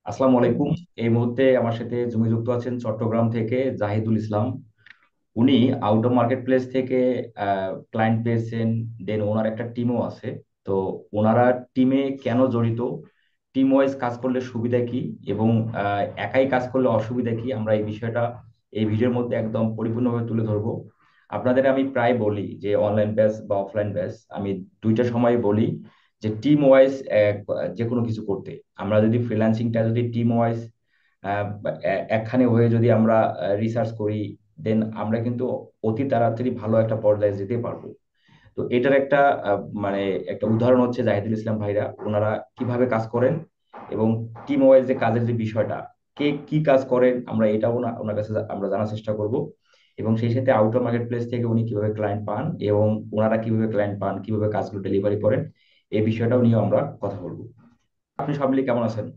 আসসালামু আলাইকুম। এই মুহূর্তে আমার সাথে জুমি যুক্ত আছেন চট্টগ্রাম থেকে জাহিদুল ইসলাম। উনি আউট অফ মার্কেট প্লেস থেকে ক্লায়েন্ট পেয়েছেন। দেন ওনার একটা টিমও আছে। তো ওনারা টিমে কেন জড়িত, টিম ওয়াইজ কাজ করলে সুবিধা কি এবং একাই কাজ করলে অসুবিধা কি, আমরা এই বিষয়টা এই ভিডিওর মধ্যে একদম পরিপূর্ণভাবে তুলে ধরবো। আপনাদের আমি প্রায় বলি যে অনলাইন ব্যাচ বা অফলাইন ব্যাচ, আমি দুইটা সময় বলি যে টিম ওয়াইজ যে কোনো কিছু করতে, আমরা যদি ফ্রিল্যান্সিংটা যদি টিম ওয়াইজ একখানে হয়ে যদি আমরা রিসার্চ করি, দেন আমরা কিন্তু অতি তাড়াতাড়ি ভালো একটা পর্যায়ে যেতে পারবো। তো এটার একটা মানে একটা উদাহরণ হচ্ছে জাহিদুল ইসলাম ভাইরা, ওনারা কিভাবে কাজ করেন এবং টিম ওয়াইজ যে কাজের যে বিষয়টা, কে কি কাজ করেন, আমরা এটাও ওনার কাছে আমরা জানার চেষ্টা করব। এবং সেই সাথে আউট অফ মার্কেট প্লেস থেকে উনি কিভাবে ক্লায়েন্ট পান এবং ওনারা কিভাবে ক্লায়েন্ট পান, কিভাবে কাজগুলো ডেলিভারি করেন, এই বিষয়টাও নিয়ে আমরা কথা বলবো। আপনি সব মিলিয়ে কেমন আছেন?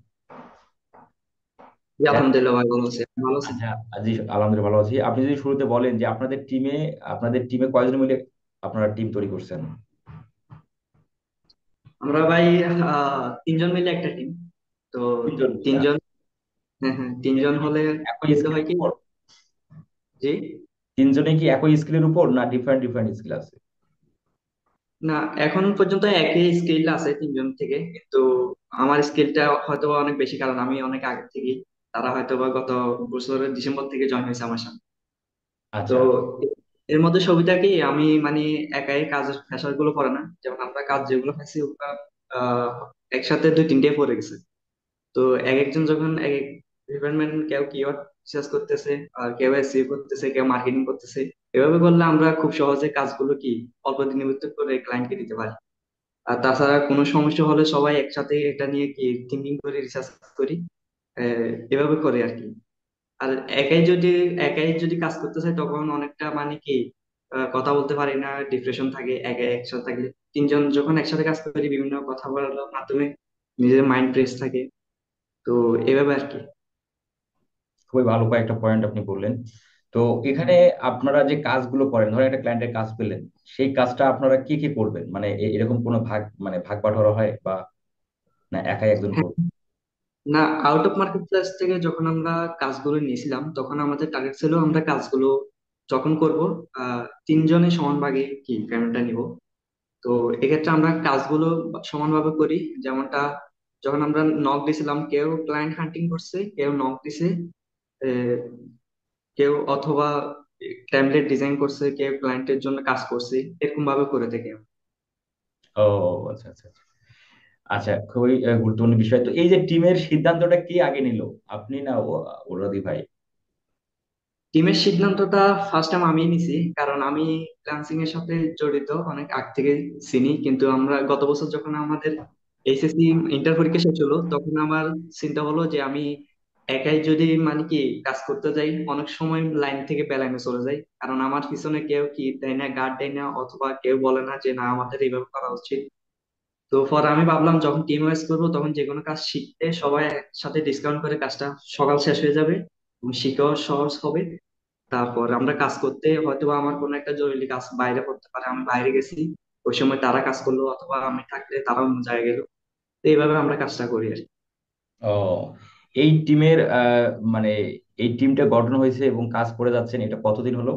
জি, আলহামদুলিল্লাহ ভাই, ভালো আছি। আপনি ভালো আছেন? আচ্ছা, জি আলহামদুলিল্লাহ ভালো আছি। আপনি যদি শুরুতে বলেন যে আপনাদের টিমে কয়জন মিলে আপনারা টিম তৈরি করছেন? আমরা ভাই তিনজন মিলে একটা টিম। তো তিনজন মিলে? তিনজন, হ্যাঁ হ্যাঁ, তিনজন তিনজনই হলে কি একই সুবিধা হয় স্কিলের কি? উপর? জি। তিনজনে কি একই স্কিলের উপর না ডিফারেন্ট ডিফারেন্ট স্কিল আছে? না, এখন পর্যন্ত একই স্কিল আছে তিনজন থেকে, কিন্তু আমার স্কিলটা হয়তো বা অনেক বেশি, কারণ আমি অনেক আগে থেকে, তারা হয়তো বা গত বছরের ডিসেম্বর থেকে জয়েন হয়েছে আমার সাথে। তো আচ্ছা। এর মধ্যে সুবিধা কি, আমি মানে একাই কাজের প্রেশার গুলো পড়ে না। যেমন আমরা কাজ যেগুলো পাইছি ওগুলা আহ একসাথে দুই তিনটে পড়ে গেছে। তো এক একজন যখন এক এক ডিপার্টমেন্ট, কেউ কিওয়ার্ড রিসার্চ করতেছে, আর কেউ এসইও করতেছে, কেউ মার্কেটিং করতেছে। এভাবে করলে আমরা খুব সহজে কাজগুলো কি অল্প দিনের ভিতর করে ক্লায়েন্টকে দিতে পারি। আর তাছাড়া কোনো সমস্যা হলে সবাই একসাথে এটা নিয়ে কি থিঙ্কিং করে রিসার্চ করি। এভাবে করে আর কি। আর একাই যদি কাজ করতে চাই তখন অনেকটা মানে কি কথা বলতে পারি না, ডিপ্রেশন থাকে একা একসাথে থাকলে। তিনজন যখন একসাথে কাজ করি বিভিন্ন কথা বলার মাধ্যমে নিজের মাইন্ড ফ্রেশ থাকে। তো এভাবে আর কি। খুবই ভালো কয়েকটা পয়েন্ট আপনি বললেন। তো এখানে আপনারা যে কাজগুলো করেন, ধরেন একটা ক্লায়েন্টের কাজ পেলেন, সেই কাজটা আপনারা কি কি করবেন, মানে এরকম কোনো ভাগ মানে ভাগ বাটোয়ারা হয় বা না একাই একজন হ্যাঁ, করবেন? না, আউট অফ মার্কেট প্লেস থেকে যখন আমরা কাজগুলো নিয়েছিলাম তখন আমাদের টার্গেট ছিল আমরা কাজগুলো যখন করব তিনজনে সমান ভাগে কি পেমেন্টটা নিব। তো এক্ষেত্রে আমরা কাজগুলো সমানভাবে করি। যেমনটা, যখন আমরা নক দিছিলাম, কেউ ক্লায়েন্ট হান্টিং করছে, কেউ নক দিছে, আহ, কেউ অথবা ট্যাবলেট ডিজাইন করছে, কেউ ক্লায়েন্টের জন্য কাজ করছে, এরকম ভাবে করে থাকি আমরা। ও আচ্ছা আচ্ছা আচ্ছা। আচ্ছা, খুবই গুরুত্বপূর্ণ বিষয়। তো এই যে টিমের সিদ্ধান্তটা কি আগে নিল, আপনি না ওরাদি ভাই? টিমের সিদ্ধান্তটা ফার্স্ট টাইম আমি নিছি, কারণ আমি ফ্রিল্যান্সিং এর সাথে জড়িত অনেক আগ থেকে চিনি। কিন্তু আমরা গত বছর যখন আমাদের এইচএসসি ইন্টার পরীক্ষা শেষ হলো, তখন আমার চিন্তা হলো যে আমি একাই যদি মানে কি কাজ করতে যাই, অনেক সময় লাইন থেকে বেলাইনে চলে যাই, কারণ আমার পিছনে কেউ কি দেয় না, গার্ড দেয় না, অথবা কেউ বলে না যে না আমাদের এইভাবে করা উচিত। তো পরে আমি ভাবলাম যখন টিম ওয়াইজ করবো তখন যে কোনো কাজ শিখতে সবাই একসাথে ডিসকাউন্ট করে কাজটা সকাল শেষ হয়ে যাবে এবং শিখেও সহজ হবে। তারপর আমরা কাজ করতে হয়তো বা আমার কোনো একটা জরুরি কাজ বাইরে করতে পারে, আমি বাইরে গেছি, ওই সময় তারা কাজ করলো, অথবা আমি থাকলে তারা অন্য জায়গায় গেলো। তো এইভাবে আমরা কাজটা করি আর কি। ও, এই টিমের মানে এই টিমটা গঠন হয়েছে এবং কাজ করে যাচ্ছেন, এটা কতদিন হলো?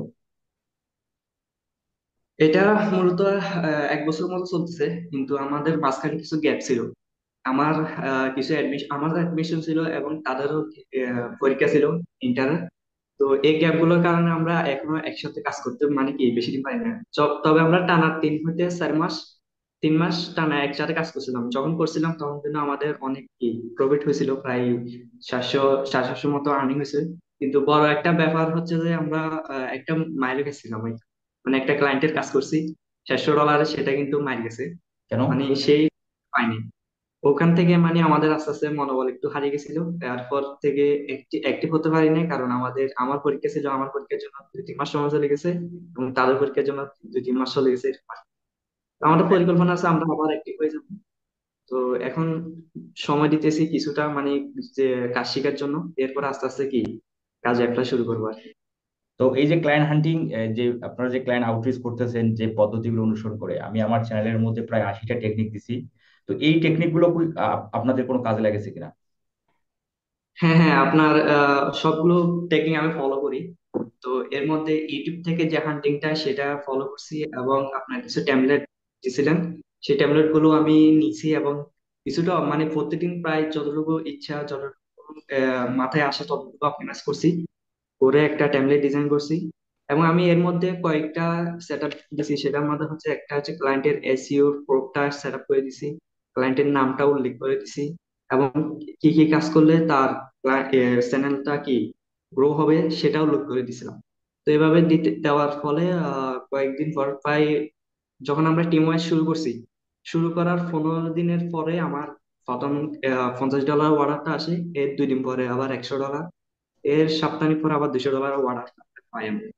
এটা মূলত এক বছর মতো চলতেছে, কিন্তু আমাদের মাঝখানে কিছু গ্যাপ ছিল। আমার কিছু অ্যাডমিশন, আমার অ্যাডমিশন ছিল এবং তাদেরও পরীক্ষা ছিল ইন্টার। তো এই গ্যাপ গুলোর কারণে আমরা এখনো একসাথে কাজ করতে মানে কি বেশি দিন পাই না। তবে আমরা টানা 3 থেকে 4 মাস, 3 মাস টানা একসাথে কাজ করছিলাম। যখন করছিলাম তখন কিন্তু আমাদের অনেক কি প্রফিট হয়েছিল, প্রায় 700 750 মতো আর্নিং হয়েছে। কিন্তু বড় একটা ব্যাপার হচ্ছে যে আমরা একটা মাইল গেছিলাম ওই, মানে একটা ক্লায়েন্টের কাজ করছি $600, সেটা কিন্তু মাইল গেছে, কেন? মানে সেই পাইনি। ওখান থেকে মানে আমাদের আস্তে আস্তে মনোবল একটু হারিয়ে গেছিল। তারপর থেকে অ্যাক্টিভ হতে পারি নাই, কারণ আমার পরীক্ষা ছিল, আমার পরীক্ষার জন্য 2-3 মাস সময় চলে গেছে এবং তাদের পরীক্ষার জন্য 2-3 মাস চলে গেছে। তো আমাদের পরিকল্পনা আছে আমরা আবার অ্যাক্টিভ হয়ে যাবো। তো এখন সময় দিতেছি কিছুটা, মানে যে কাজ শেখার জন্য। এরপর আস্তে আস্তে কি কাজে অ্যাপ্লাই শুরু করবো আর কি। তো এই যে ক্লায়েন্ট হান্টিং, যে আপনারা যে ক্লায়েন্ট আউটরিচ করতেছেন যে পদ্ধতিগুলো অনুসরণ করে, আমি আমার চ্যানেলের মধ্যে প্রায় 80টা টেকনিক দিছি। তো এই টেকনিক গুলো আপনাদের কোনো কাজে লেগেছে কিনা? হ্যাঁ হ্যাঁ, আপনার সবগুলো টেকনিক আমি ফলো করি। তো এর মধ্যে ইউটিউব থেকে যে হান্টিংটা সেটা ফলো করছি, এবং আপনার কিছু ট্যাবলেট দিছিলেন, সেই ট্যাবলেট গুলো আমি নিছি, এবং কিছুটা মানে প্রতিদিন প্রায় যতটুকু ইচ্ছা, যতটুকু মাথায় আসে ততটুকু অপটিমাইজ করছি, করে একটা ট্যাবলেট ডিজাইন করছি। এবং আমি এর মধ্যে কয়েকটা সেট আপ দিছি। সেটার মধ্যে হচ্ছে একটা হচ্ছে ক্লায়েন্টের এসইও প্রোডটা সেট আপ করে দিছি, ক্লায়েন্টের নামটা উল্লেখ করে দিছি, এবং কি কি কাজ করলে তার চ্যানেলটা কি গ্রো হবে সেটাও উল্লেখ করে দিছিলাম। তো এভাবে দিতে দেওয়ার ফলে কয়েকদিন পর প্রায়, যখন আমরা টিম ওয়াইজ শুরু করছি, শুরু করার 15 দিনের পরে আমার প্রথম $50 অর্ডারটা আসে। এর 2 দিন পরে আবার $100, এর সপ্তাহানিক পর আবার $200 অর্ডার পাই আমরা।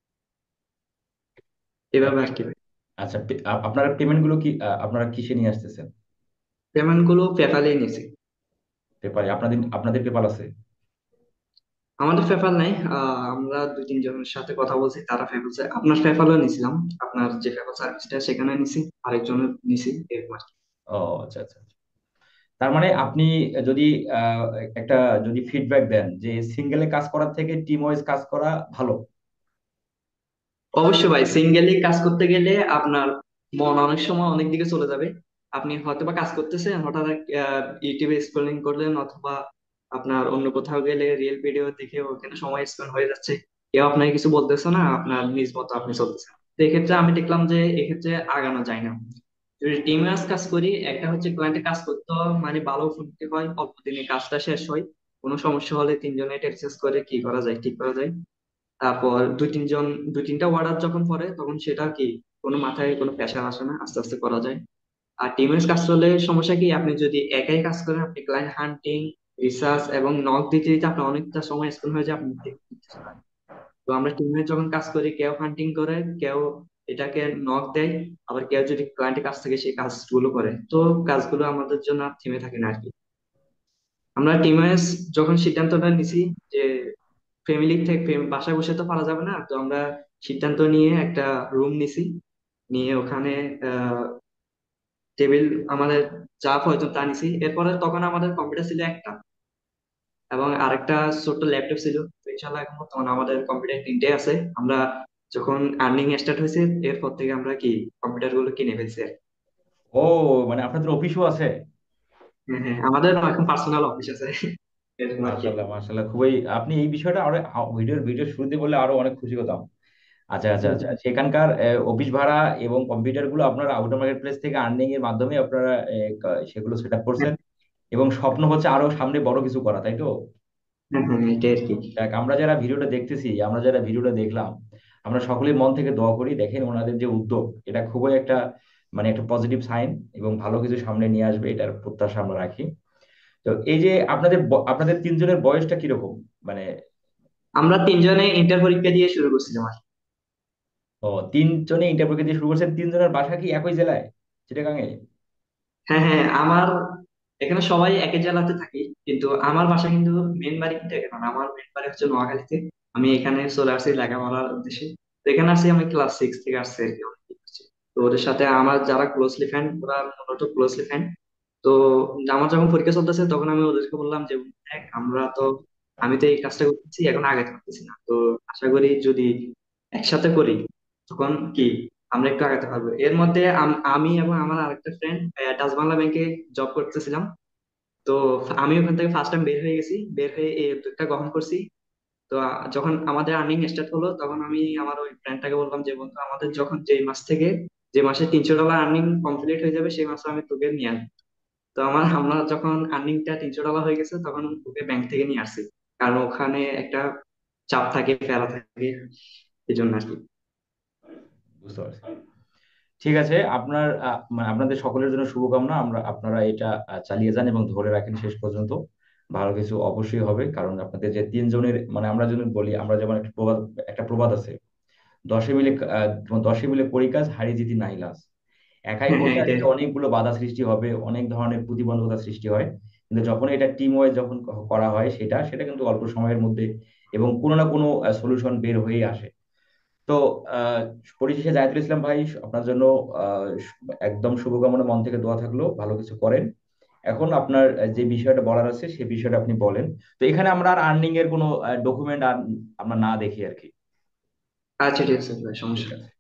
এভাবে আর কি। আচ্ছা, আপনারা পেমেন্ট গুলো কি আপনারা কিসে নিয়ে আসতেছেন? পেমেন্ট গুলো পেপ্যালে নিয়েছি। পেপারে আপনাদের আপনাদের পেপাল আছে? আমাদের পেপ্যাল নাই, আমরা 2-3 জনের সাথে কথা বলছি, তারা পেপ্যাল আপনার পেপ্যালও নিয়েছিলাম, আপনার যে পেপ্যাল সার্ভিসটা সেখানে নিছি, আরেকজনের নিছি, এরকম আর কি। ও আচ্ছা আচ্ছা আচ্ছা। তার মানে আপনি যদি আহ, একটা যদি ফিডব্যাক দেন যে সিঙ্গেলে কাজ করার থেকে টিম ওয়াইজ কাজ করা ভালো। অবশ্যই ভাই, সিঙ্গেলি কাজ করতে গেলে আপনার মন অনেক সময় অনেক দিকে চলে যাবে। আপনি হয়তো বা কাজ করতেছেন, হঠাৎ ইউটিউবে স্ক্রলিং করলেন, অথবা আপনার অন্য কোথাও গেলে রিয়েল ভিডিও দেখে ওখানে সময় স্পেন্ড হয়ে যাচ্ছে, কেউ আপনাকে কিছু বলতেছে না, আপনার নিজ মতো আপনি চলতেছেন। তো এক্ষেত্রে আমি দেখলাম যে এক্ষেত্রে আগানো যায় না। যদি টিমে কাজ করি, একটা হচ্ছে ক্লায়েন্টে কাজ করতে হয়, মানে ভালো ফুলতে হয়, অল্প দিনে কাজটা শেষ হয়। কোনো সমস্যা হলে তিনজনে টেক্সট করে কি করা যায়, ঠিক করা যায়। তারপর দুই তিনটা অর্ডার যখন পড়ে তখন সেটা কি কোনো মাথায় কোনো প্রেশার আসে না, আস্তে আস্তে করা যায়। আর টিমের কাজ করলে সমস্যা কি, আপনি যদি একাই কাজ করেন, আপনি ক্লায়েন্ট হান্টিং, রিসার্চ এবং নক দিতে দিতে আপনার অনেকটা সময় স্পেন্ড হয়ে যায়, আপনি দেখতে পাচ্ছেন না। তো আমরা টিমে যখন কাজ করি, কেউ হান্টিং করে, কেউ এটাকে নক দেয়, আবার কেউ যদি ক্লায়েন্টের কাছ থেকে সেই কাজগুলো করে, তো কাজগুলো আমাদের জন্য আর থেমে থাকে না আর কি। আমরা টিমে যখন সিদ্ধান্তটা নিছি যে ফ্যামিলি থেকে বাসায় বসে তো পারা যাবে না, তো আমরা সিদ্ধান্ত নিয়ে একটা রুম নিছি, নিয়ে ওখানে টেবিল আমাদের যা প্রয়োজন তা নিছি। এরপরে তখন আমাদের কম্পিউটার ছিল একটা, এবং আরেকটা ছোট্ট ল্যাপটপ ছিল। তো ইনশাল্লাহ এখন বর্তমানে আমাদের কম্পিউটার 3টে আছে। আমরা যখন আর্নিং স্টার্ট হয়েছে এরপর থেকে আমরা কি কম্পিউটার গুলো কিনে ফেলছি আর কি। ও, মানে আপনাদের অফিসও আছে? হ্যাঁ হ্যাঁ, আমাদের এখন পার্সোনাল অফিস আছে এরকম আর কি। মাশাল্লাহ মাশাল্লাহ, খুবই আপনি এই বিষয়টা আরো ভিডিওর ভিডিও শুরুতে বললে আরো অনেক খুশি হতাম। আচ্ছা আচ্ছা হুম, আচ্ছা, হুম। সেখানকার অফিস ভাড়া এবং কম্পিউটার গুলো আপনারা আউটার মার্কেট প্লেস থেকে আর্নিং এর মাধ্যমে আপনারা সেগুলো সেট আপ হ্যাঁ করছেন, এবং স্বপ্ন হচ্ছে আরো সামনে বড় কিছু করা, তাই তো? হ্যাঁ হ্যাঁ, এটাই আর কি। দেখ, আমরা যারা ভিডিওটা দেখতেছি, আমরা যারা ভিডিওটা দেখলাম, আমরা সকলেই মন থেকে দোয়া করি, দেখেন ওনাদের যে উদ্যোগ, এটা খুবই একটা মানে একটা পজিটিভ সাইন, এবং ভালো কিছু সামনে নিয়ে আসবে এটার প্রত্যাশা আমরা রাখি। তো এই যে আপনাদের আপনাদের তিনজনের বয়সটা কিরকম, মানে? আমরা 3জনে ইন্টার পরীক্ষা দিয়ে শুরু করছিলাম আর কি। ও, তিনজনে ইন্টারভিউ দিয়ে শুরু করছেন, তিনজনের বাসা কি একই জেলায়, চিটাগাঙে? হ্যাঁ হ্যাঁ, আমার এখানে সবাই একই জেলাতে থাকি, কিন্তু আমার বাসা কিন্তু মেন বাড়ি কিন্তু এখানে না। আমার মেন বাড়ি হচ্ছে নোয়াখালীতে। আমি এখানে চলে আসছি লেখাপড়ার উদ্দেশ্যে। তো এখানে আসছি, আমি ক্লাস 6 থেকে আসছি আর কি, অনেকদিন হচ্ছে। তো ওদের সাথে আমার যারা ক্লোজলি ফ্রেন্ড, ওরা মূলত ক্লোজলি ফ্রেন্ড। তো আমার যখন পরীক্ষা চলতেছে তখন আমি ওদেরকে বললাম যে, দেখ আমরা তো, আমি তো এই কাজটা করতেছি এখন, আগে থাকতেছি না, তো আশা করি যদি একসাথে করি তখন কি আমরা একটু আগাতে পারবো। এর মধ্যে আমি এবং আমার আরেকটা ফ্রেন্ড ডাচ বাংলা ব্যাংকে জব করতেছিলাম। তো আমি ওখান থেকে ফার্স্ট টাইম বের হয়ে গেছি, বের হয়ে এই উদ্যোগটা গ্রহণ করছি। তো যখন আমাদের আর্নিং স্টার্ট হলো, তখন আমি আমার ওই ফ্রেন্ডটাকে বললাম যে, বন্ধু আমাদের যখন যে মাস থেকে, যে মাসে $300 আর্নিং কমপ্লিট হয়ে যাবে, সেই মাসে আমি তোকে নিয়ে আসবো। তো আমরা যখন আর্নিংটা $300 হয়ে গেছে, তখন ওকে ব্যাংক থেকে নিয়ে আসছি, কারণ ওখানে একটা চাপ থাকে, ফেরা থাকে, এই জন্য আর কি। বুঝতে পারছি। ঠিক আছে, আপনার মানে আপনাদের সকলের জন্য শুভকামনা, আমরা আপনারা এটা চালিয়ে যান এবং ধরে রাখেন শেষ পর্যন্ত। ভালো কিছু অবশ্যই হবে, কারণ আপনাদের যে তিনজনের মানে আমরা যদি বলি, আমরা যেমন একটা প্রবাদ আছে, দশে মিলে দশে মিলে করি কাজ, হারি জিতি নাই লাজ। একাই হ্যাঁ হ্যাঁ, করলে এটাই। আসলে অনেকগুলো বাধা সৃষ্টি হবে, অনেক ধরনের প্রতিবন্ধকতা সৃষ্টি হয়, কিন্তু যখন এটা টিম ওয়াইজ যখন করা হয়, সেটা সেটা কিন্তু অল্প সময়ের মধ্যে এবং কোনো না কোনো সলিউশন বের হয়েই আসে। তো আহ পরিশেষে জাহিদুল ইসলাম ভাই, আপনার জন্য একদম শুভকামনা, মন থেকে দোয়া থাকলো, ভালো কিছু করেন এখন আপনার যে বিষয়টা বলার আছে সেই বিষয়টা আপনি বলেন। তো এখানে আমরা আর আর্নিং এর কোনো ডকুমেন্ট আর আমরা না দেখি আর কি। আচ্ছা ঠিক আছে ভাই, সমস্যা ঠিক নেই। আছে।